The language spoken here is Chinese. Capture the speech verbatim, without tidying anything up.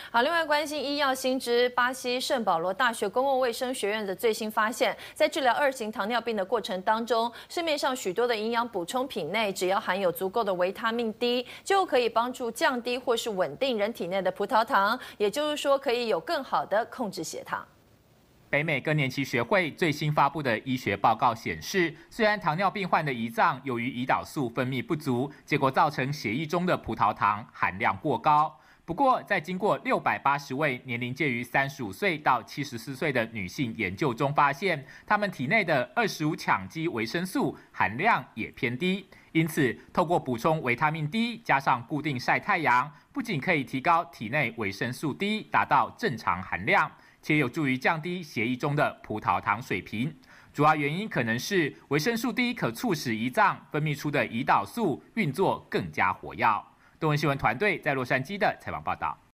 好，另外关心医药新知，巴西圣保罗大学公共卫生学院的最新发现，在治疗二型糖尿病的过程当中，市面上许多的营养补充品内，只要含有足够的维他命 D， 就可以帮助降低或是稳定人体内的葡萄糖，也就是说，可以有更好的控制血糖。 北美更年期学会最新发布的医学报告显示，虽然糖尿病患的胰脏由于胰岛素分泌不足，结果造成血液中的葡萄糖含量过高。不过，在经过六百八十位年龄介于三十五岁到七十四岁的女性研究中发现，她们体内的二十五羟基维生素含量也偏低。因此，透过补充维他命 D 加上固定晒太阳，不仅可以提高体内维生素 D 达到正常含量。 且有助于降低血液中的葡萄糖水平，主要原因可能是维生素 D 可促使胰脏分泌出的胰岛素运作更加活跃。东文新闻团队在洛杉矶的采访报道。